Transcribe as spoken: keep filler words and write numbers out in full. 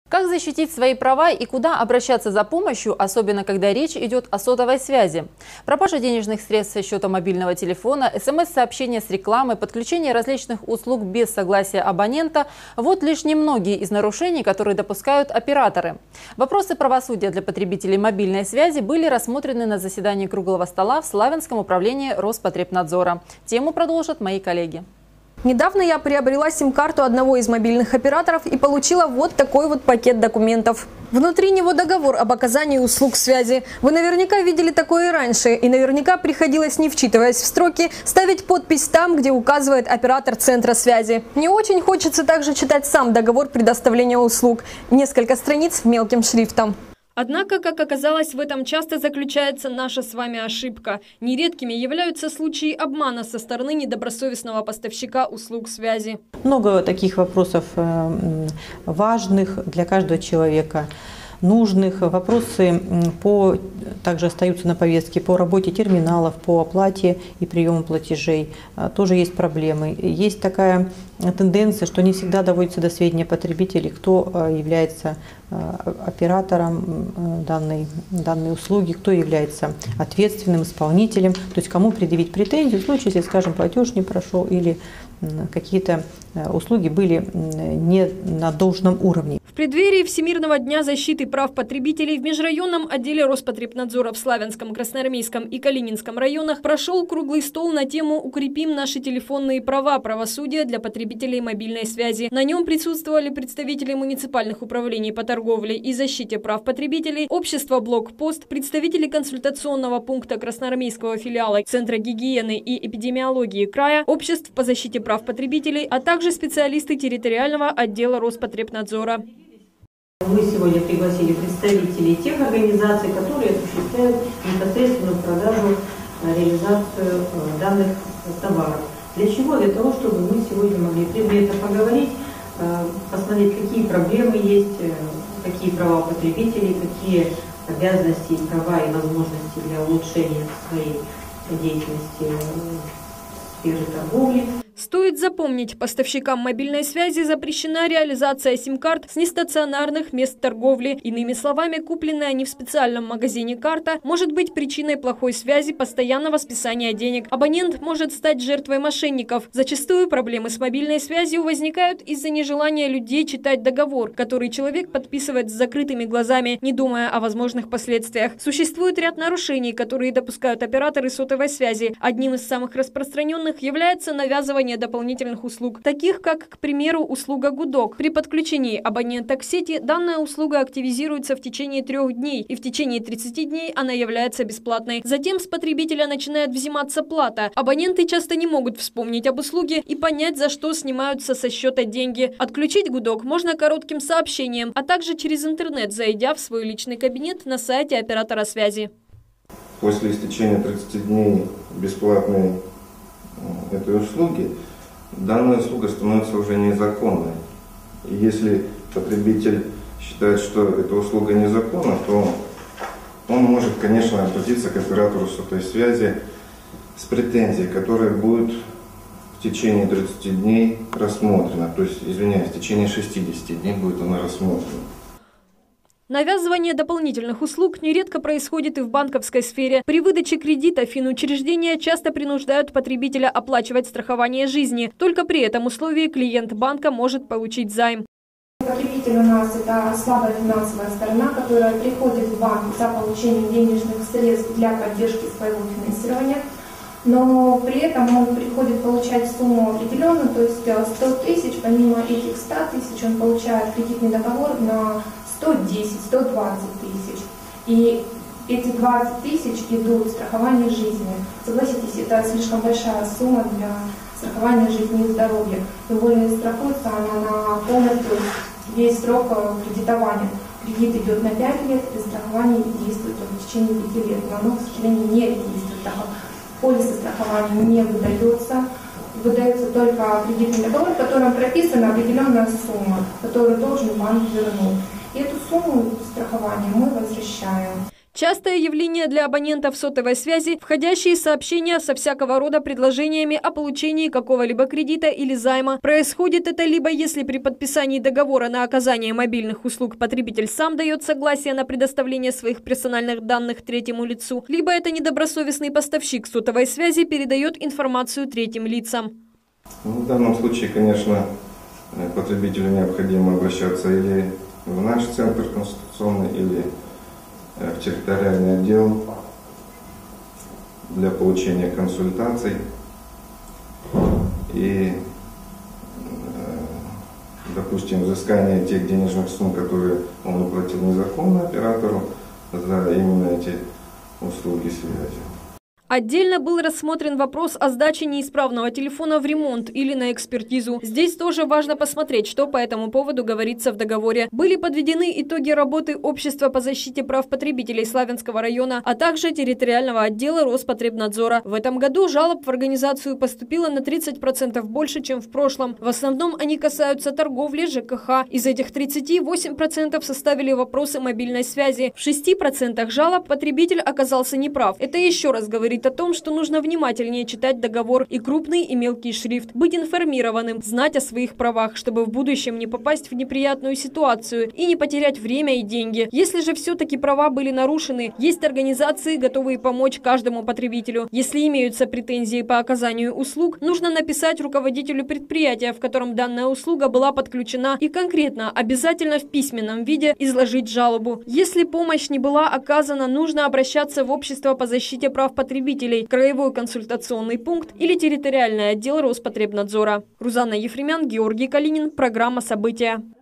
Как защитить свои права и куда обращаться за помощью, особенно когда речь идет о сотовой связи? Пропажа денежных средств со счета мобильного телефона, смс-сообщения с рекламой, подключение различных услуг без согласия абонента – вот лишь немногие из нарушений, которые допускают операторы. Вопросы правосудия для потребителей мобильной связи были рассмотрены на заседании круглого стола в Славянском управлении Роспотребнадзора. Тему продолжат мои коллеги. Недавно я приобрела сим-карту одного из мобильных операторов и получила вот такой вот пакет документов. Внутри него договор об оказании услуг связи. Вы наверняка видели такое и раньше, и наверняка приходилось, не вчитываясь в строки, ставить подпись там, где указывает оператор центра связи. Мне очень хочется также читать сам договор предоставления услуг. Несколько страниц мелким шрифтом. Однако, как оказалось, в этом часто заключается наша с вами ошибка. Нередкими являются случаи обмана со стороны недобросовестного поставщика услуг связи. Много таких вопросов важных для каждого человека, нужных. Вопросы по, также остаются на повестке по работе терминалов, по оплате и приему платежей. Тоже есть проблемы. Есть такая тенденция, что не всегда доводится до сведения потребителей, кто является оператором данной, данной услуги, кто является ответственным исполнителем, то есть кому предъявить претензию в случае, если, скажем, платеж не прошел или какие-то услуги были не на должном уровне. В преддверии Всемирного дня защиты прав потребителей в межрайонном отделе Роспотребнадзора в Славянском, Красноармейском и Калининском районах прошел круглый стол на тему «Укрепим наши телефонные права. Правосудие для потребителей мобильной связи». На нем присутствовали представители муниципальных управлений по торговле и защите прав потребителей, общество «Блокпост», представители консультационного пункта Красноармейского филиала Центра гигиены и эпидемиологии края, обществ по защите прав потребителей, а также специалисты территориального отдела Роспотребнадзора. Мы сегодня пригласили представителей тех организаций, которые осуществляют непосредственную продажу, реализацию данных товаров. Для чего? Для того, чтобы мы сегодня могли предметно поговорить, посмотреть, какие проблемы есть, какие права потребителей, какие обязанности, права и возможности для улучшения своей деятельности в сфере торговли. Стоит запомнить, поставщикам мобильной связи запрещена реализация сим-карт с нестационарных мест торговли. Иными словами, купленная не в специальном магазине карта может быть причиной плохой связи, постоянного списания денег. Абонент может стать жертвой мошенников. Зачастую проблемы с мобильной связью возникают из-за нежелания людей читать договор, который человек подписывает с закрытыми глазами, не думая о возможных последствиях. Существует ряд нарушений, которые допускают операторы сотовой связи. Одним из самых распространенных является навязывание дополнительных услуг, таких как, к примеру, услуга «Гудок». При подключении абонента к сети данная услуга активизируется в течение трех дней, и в течение тридцати дней она является бесплатной. Затем с потребителя начинает взиматься плата. Абоненты часто не могут вспомнить об услуге и понять, за что снимаются со счета деньги. Отключить «Гудок» можно коротким сообщением, а также через интернет, зайдя в свой личный кабинет на сайте оператора связи. После истечения тридцати дней бесплатной этой услуги, данная услуга становится уже незаконной. И если потребитель считает, что эта услуга незаконна, то он может, конечно, обратиться к оператору сотовой связи с претензией, которая будет в течение тридцати дней рассмотрена. То есть, извиняюсь, в течение шестидесяти дней будет она рассмотрена. Навязывание дополнительных услуг нередко происходит и в банковской сфере. При выдаче кредита финучреждения часто принуждают потребителя оплачивать страхование жизни. Только при этом условии клиент банка может получить займ. Потребитель у нас это слабая финансовая сторона, которая приходит в банк за получением денежных средств для поддержки своего финансирования. Но при этом он приходит получать сумму определенную, то есть сто тысяч, помимо этих ста тысяч он получает кредитный договор на сто десять — сто двадцать тысяч. И эти двадцать тысяч идут в страхование жизни. Согласитесь, это слишком большая сумма для страхования жизни и здоровья. Тем более страхуется она на полностью весь срок кредитования. Кредит идет на пять лет, и страхование действует в течение пяти лет. Но оно, к сожалению, не регистрирует, так как полисы страхования не выдается. Выдается только кредитный договор, в котором прописана определенная сумма, которую должен банк вернуть. И эту сумму страхования мы возвращаем. Частое явление для абонентов сотовой связи – входящие сообщения со всякого рода предложениями о получении какого-либо кредита или займа. Происходит это либо если при подписании договора на оказание мобильных услуг потребитель сам дает согласие на предоставление своих персональных данных третьему лицу, либо это недобросовестный поставщик сотовой связи передает информацию третьим лицам. Ну, в данном случае, конечно, потребителю необходимо обращаться или в наш центр консультационный, или в территориальный отдел для получения консультаций и, допустим, взыскание тех денежных сумм, которые он уплатил незаконно оператору за именно эти услуги связи. Отдельно был рассмотрен вопрос о сдаче неисправного телефона в ремонт или на экспертизу. Здесь тоже важно посмотреть, что по этому поводу говорится в договоре. Были подведены итоги работы Общества по защите прав потребителей Славянского района, а также территориального отдела Роспотребнадзора. В этом году жалоб в организацию поступило на тридцать процентов больше, чем в прошлом. В основном они касаются торговли, ЖКХ. Из этих тридцати восемь процентов составили вопросы мобильной связи. В шести процентах жалоб потребитель оказался неправ. Это еще раз говорит о том, что нужно внимательнее читать договор и крупный, и мелкий шрифт, быть информированным, знать о своих правах, чтобы в будущем не попасть в неприятную ситуацию и не потерять время и деньги. Если же все-таки права были нарушены, есть организации, готовые помочь каждому потребителю. Если имеются претензии по оказанию услуг, нужно написать руководителю предприятия, в котором данная услуга была подключена, и конкретно, обязательно в письменном виде изложить жалобу. Если помощь не была оказана, нужно обращаться в Общество по защите прав потребителей, краевой консультационный пункт или территориальный отдел Роспотребнадзора. Рузанна Ефремян, Георгий Калинин. Программа «События».